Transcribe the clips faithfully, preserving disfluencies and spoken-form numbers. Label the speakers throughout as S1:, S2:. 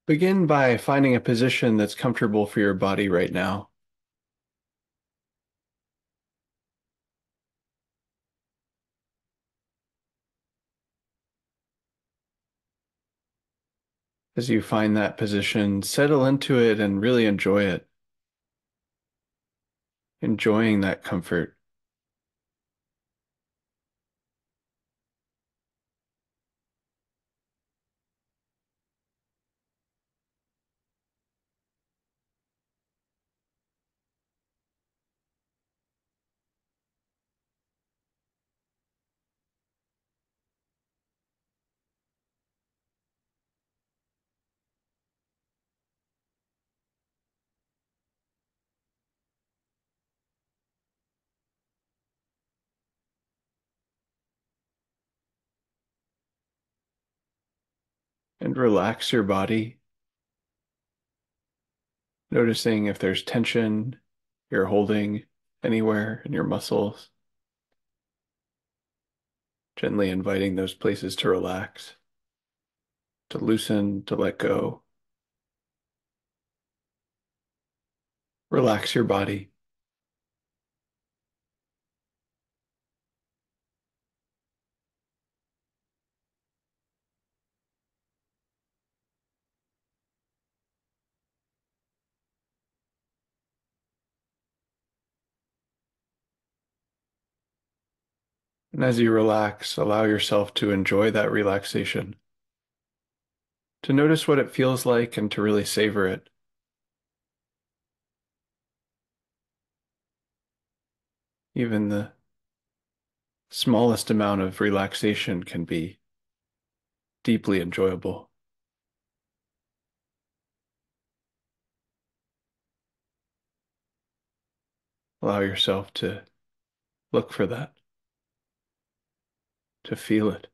S1: Begin by finding a position that's comfortable for your body right now. As you find that position, settle into it and really enjoy it, enjoying that comfort. And relax your body, noticing if there's tension you're holding anywhere in your muscles, gently inviting those places to relax, to loosen, to let go. Relax your body. And as you relax, allow yourself to enjoy that relaxation, to notice what it feels like and to really savor it. Even the smallest amount of relaxation can be deeply enjoyable. Allow yourself to look for that, to feel it.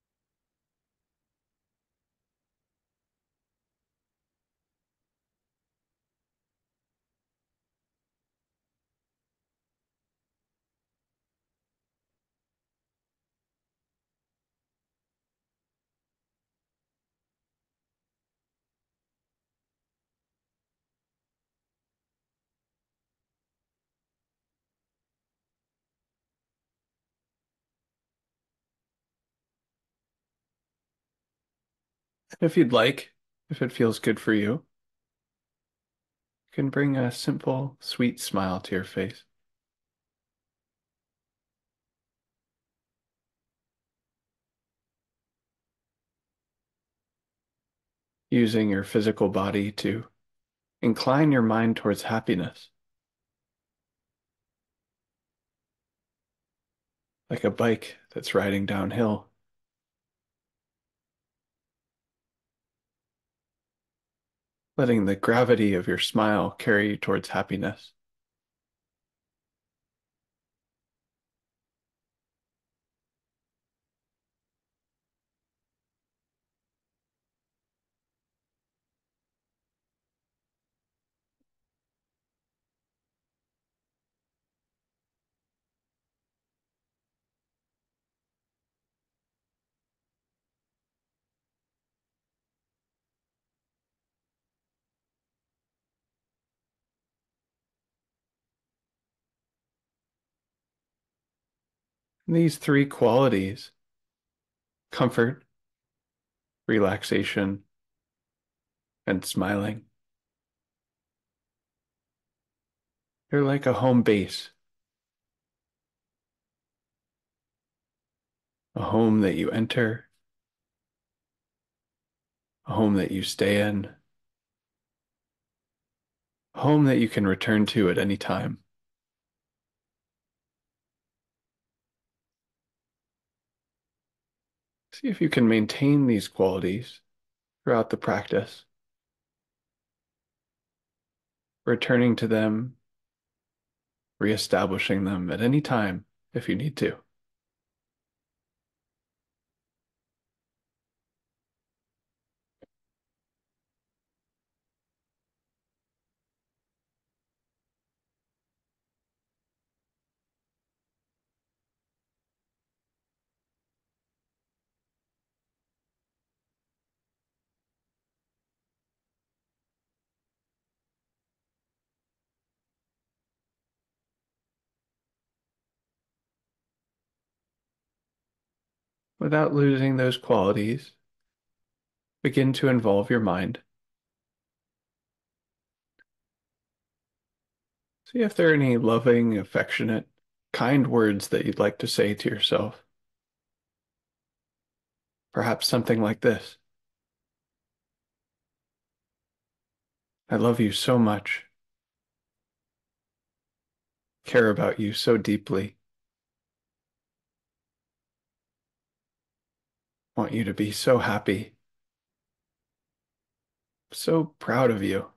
S1: If you'd like, if it feels good for you, you can bring a simple, sweet smile to your face, using your physical body to incline your mind towards happiness, like a bike that's riding downhill, letting the gravity of your smile carry you towards happiness. And these three qualities, comfort, relaxation, and smiling, they're like a home base, a home that you enter, a home that you stay in, a home that you can return to at any time. See if you can maintain these qualities throughout the practice, returning to them, reestablishing them at any time if you need to. without losing those qualities, begin to involve your mind. See if there are any loving, affectionate, kind words that you'd like to say to yourself. Perhaps something like this: I love you so much, care about you so deeply, want you to be so happy, so proud of you.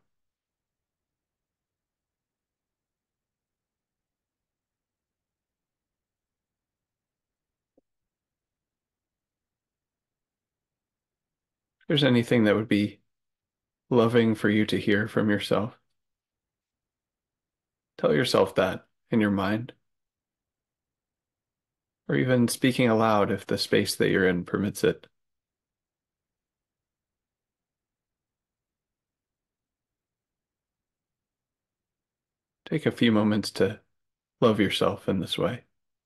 S1: If there's anything that would be loving for you to hear from yourself, tell yourself that in your mind, or even speaking aloud if the space that you're in permits it. Take a few moments to love yourself in this way.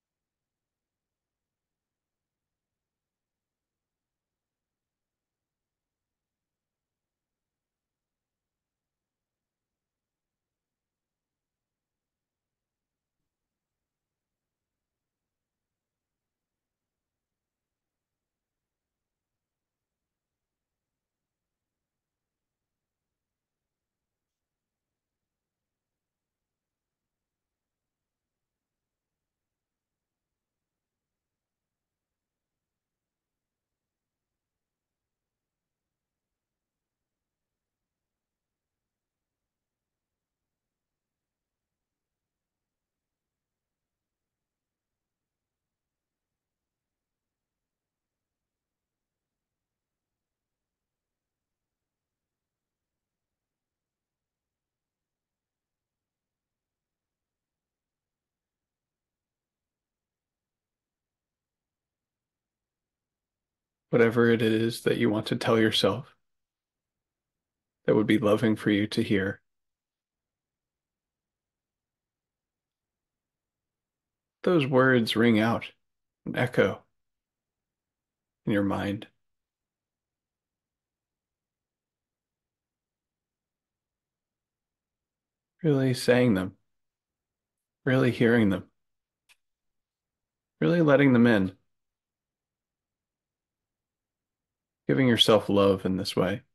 S1: Whatever it is that you want to tell yourself that would be loving for you to hear, those words ring out and echo in your mind, really saying them, really hearing them, really letting them in, giving yourself love in this way.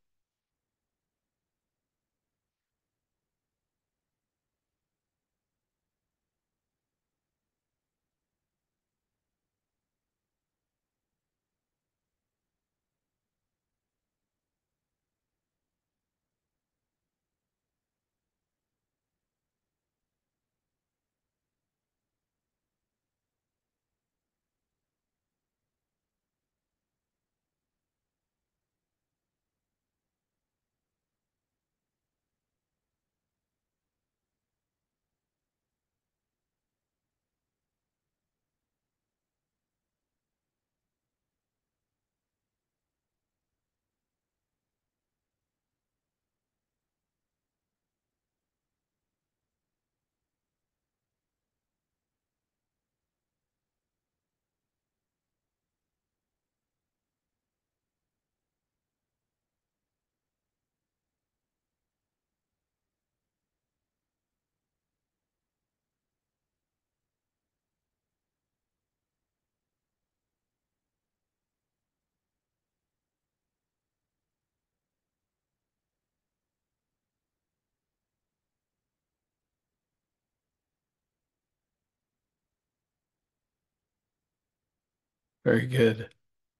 S1: Very good.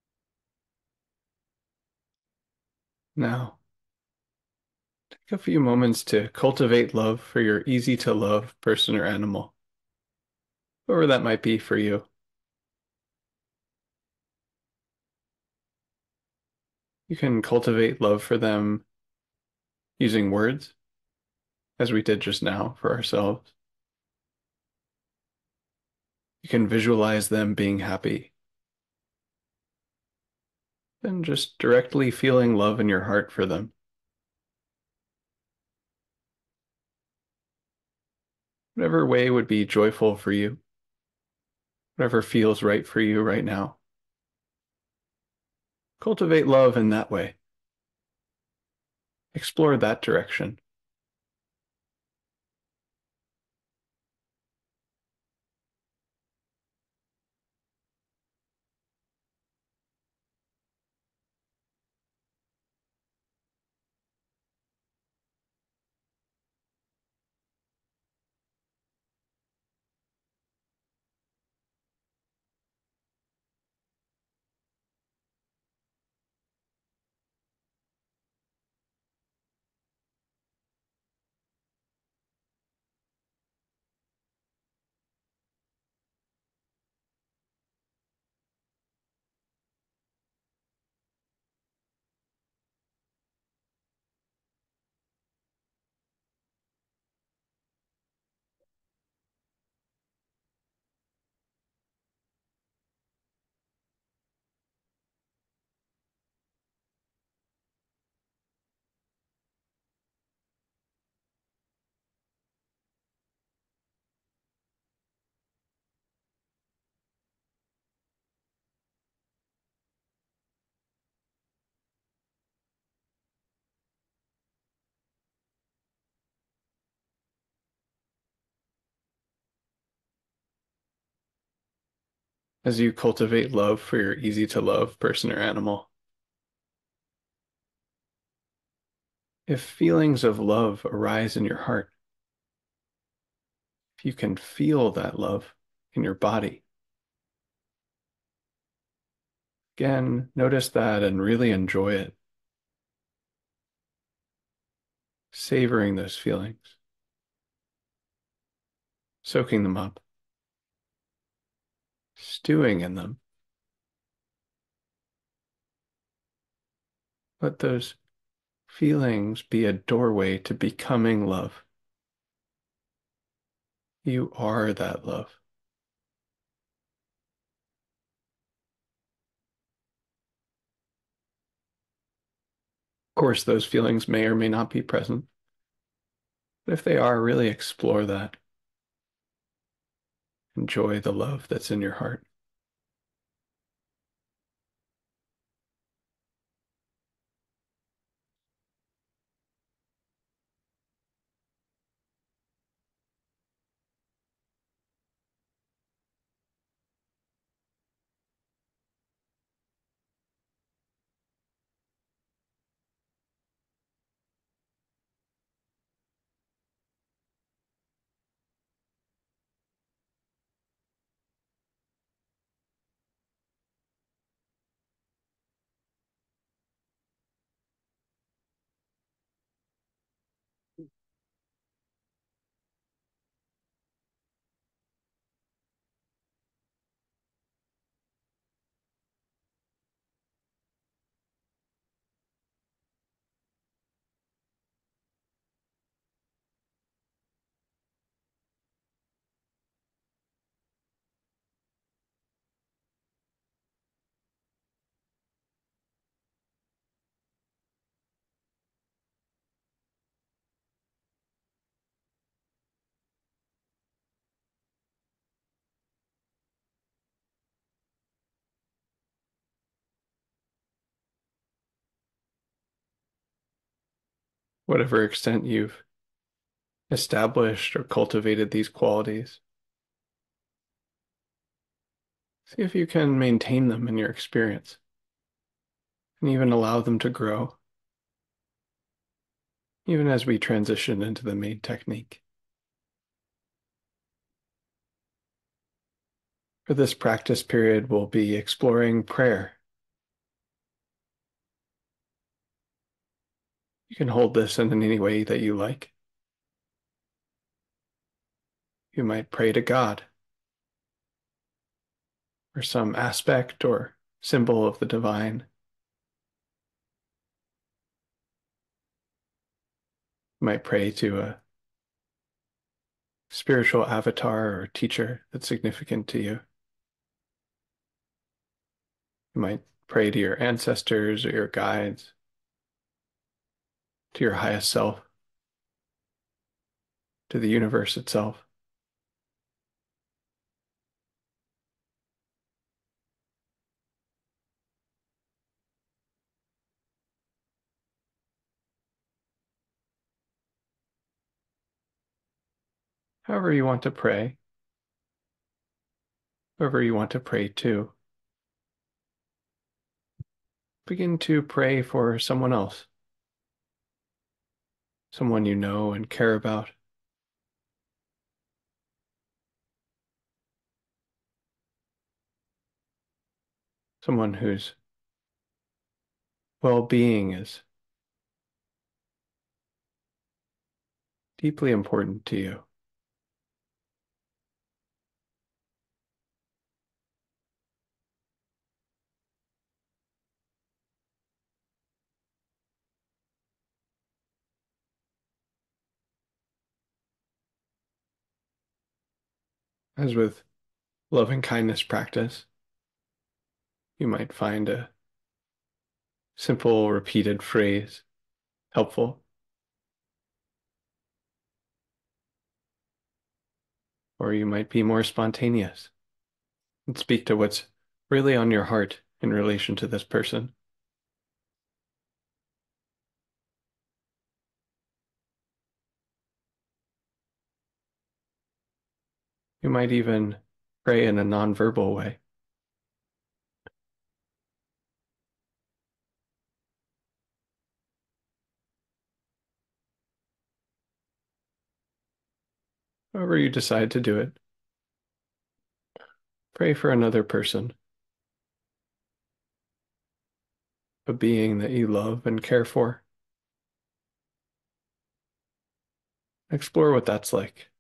S1: Now, take a few moments to cultivate love for your easy to love person or animal, whoever that might be for you. You can cultivate love for them using words, as we did just now for ourselves. You can visualize them being happy and just directly feeling love in your heart for them. Whatever way would be joyful for you, whatever feels right for you right now. Cultivate love in that way. Explore that direction. As you cultivate love for your easy to love person or animal, if feelings of love arise in your heart, if you can feel that love in your body, again, notice that and really enjoy it, savoring those feelings, soaking them up, stewing in them. Let those feelings be a doorway to becoming love. You are that love. Of course, those feelings may or may not be present, but if they are, really explore that. Enjoy the love that's in your heart. Whatever extent you've established or cultivated these qualities, see if you can maintain them in your experience and even allow them to grow, even as we transition into the main technique. For this practice period, we'll be exploring prayer. You can hold this in any way that you like. You might pray to God or some aspect or symbol of the divine. You might pray to a spiritual avatar or teacher that's significant to you. You might pray to your ancestors or your guides, to your highest self, to the universe itself. However you want to pray, whoever you want to pray to. Begin to pray for someone else, someone you know and care about, someone whose well-being is deeply important to you. As with loving kindness practice, you might find a simple repeated phrase helpful, or you might be more spontaneous and speak to what's really on your heart in relation to this person. You might even pray in a nonverbal way. However you decide to do it, pray for another person, a being that you love and care for. Explore what that's like.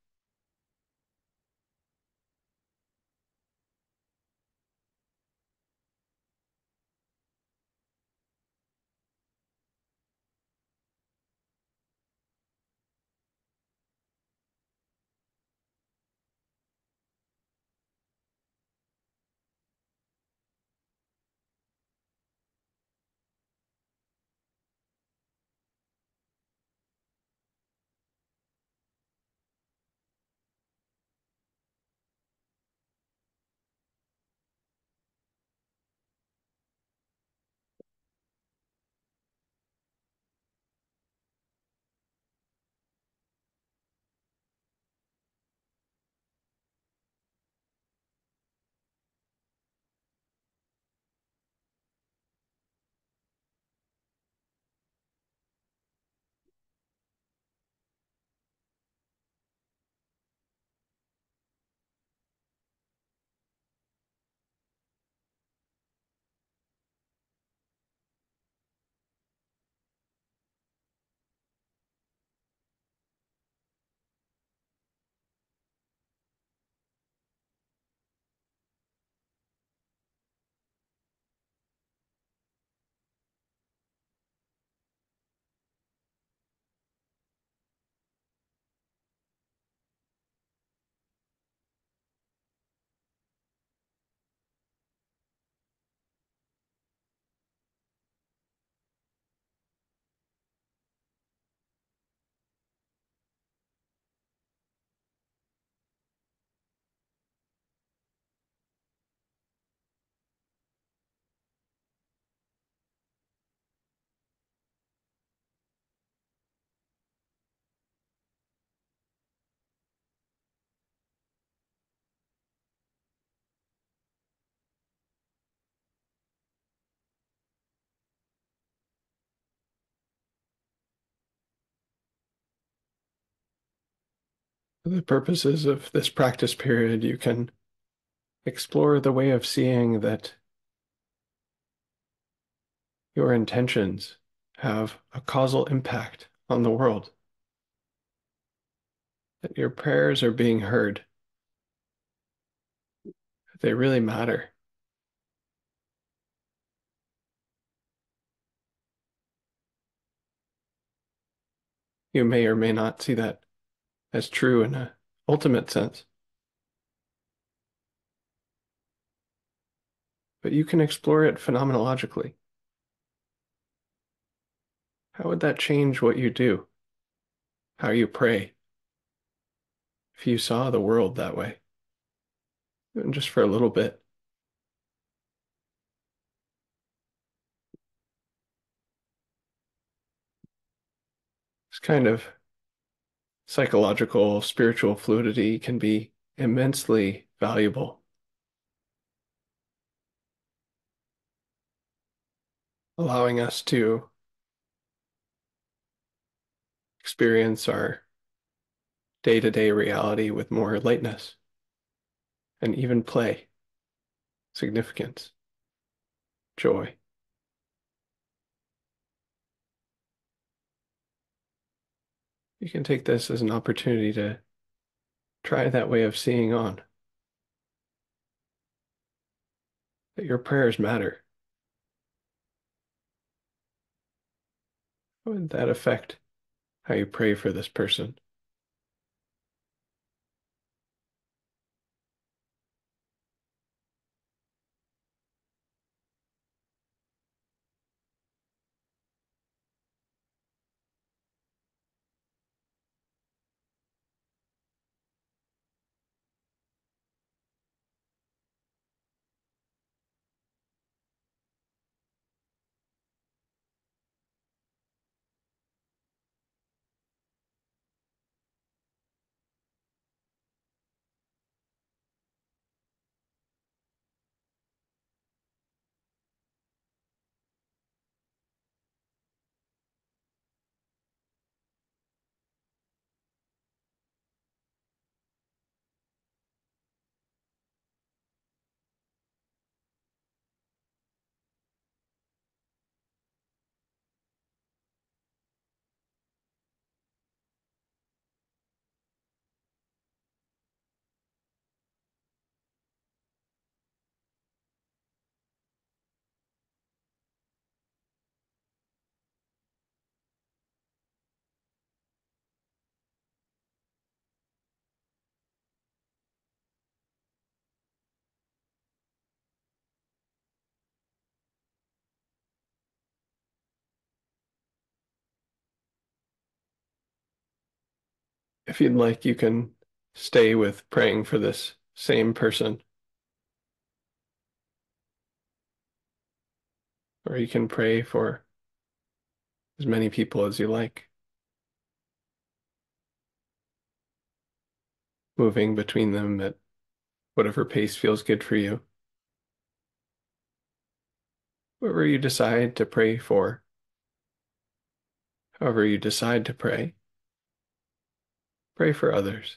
S1: For the purposes of this practice period, you can explore the way of seeing that your intentions have a causal impact on the world, that your prayers are being heard, that they really matter. You may or may not see that as true in an ultimate sense, but you can explore it phenomenologically. How would that change what you do, how you pray, if you saw the world that way, even just for a little bit? It's kind of psychological, spiritual fluidity can be immensely valuable, allowing us to experience our day-to-day reality with more lightness and even play, significance, joy. You can take this as an opportunity to try that way of seeing on, that your prayers matter. How would that affect how you pray for this person? If you'd like, you can stay with praying for this same person, or you can pray for as many people as you like, moving between them at whatever pace feels good for you. Whoever you decide to pray for, however you decide to pray, pray for others.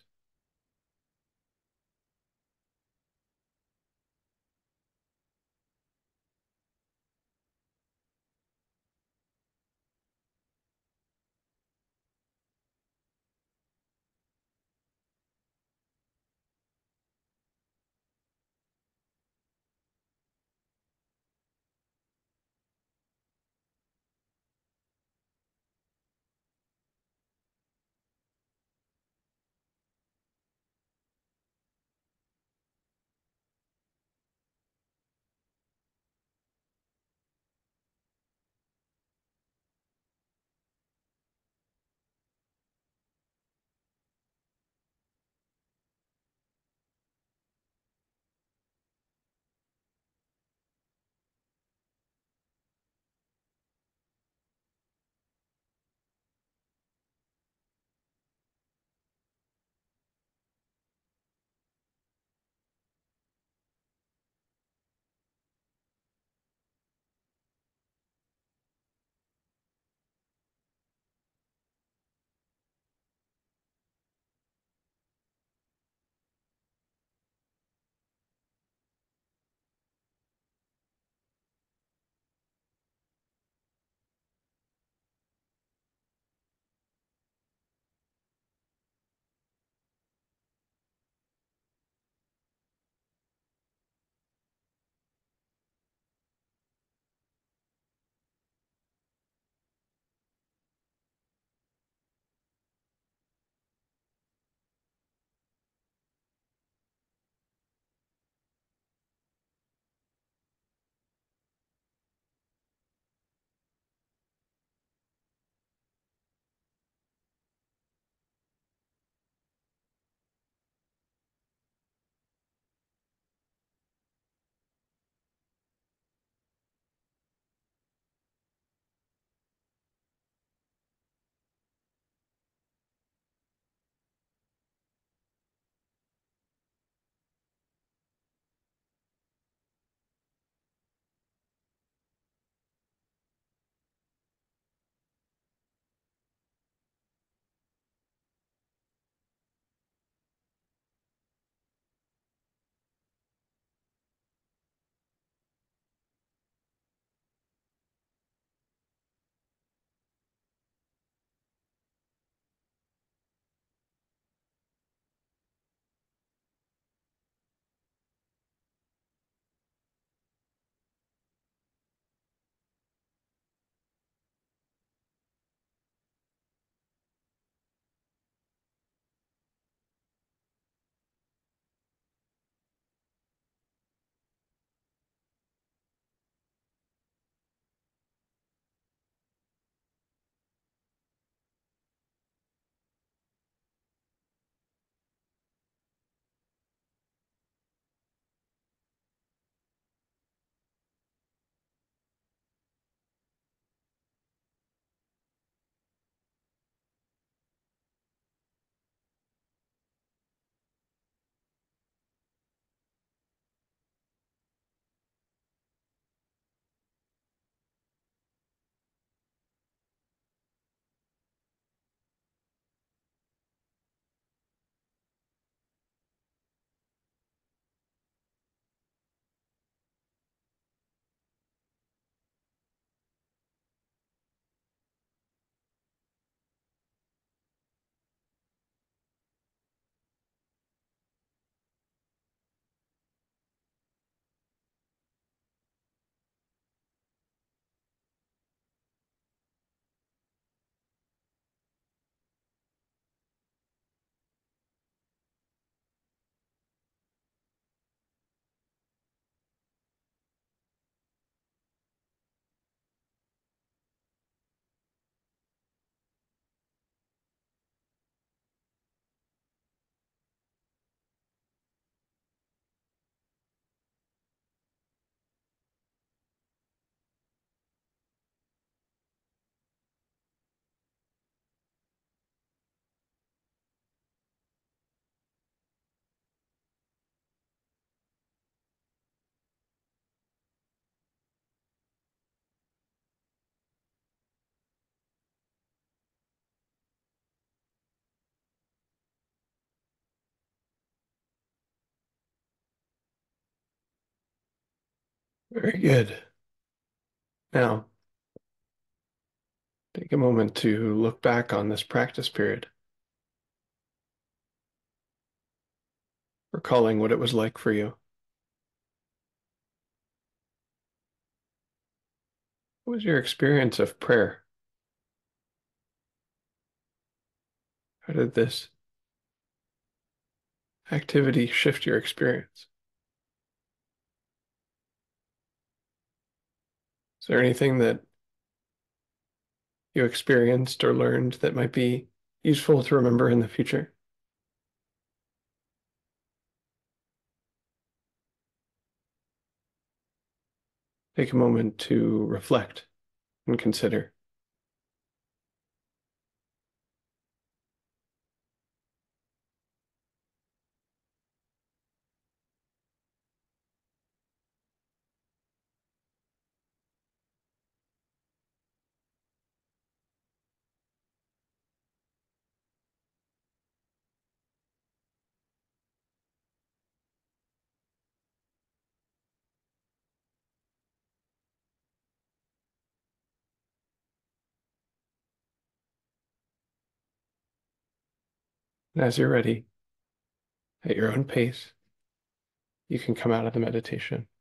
S1: Very good. Now, take a moment to look back on this practice period, recalling what it was like for you. What was your experience of prayer? How did this activity shift your experience? Is there anything that you experienced or learned that might be useful to remember in the future? Take a moment to reflect and consider. And as you're ready, at your own pace, you can come out of the meditation.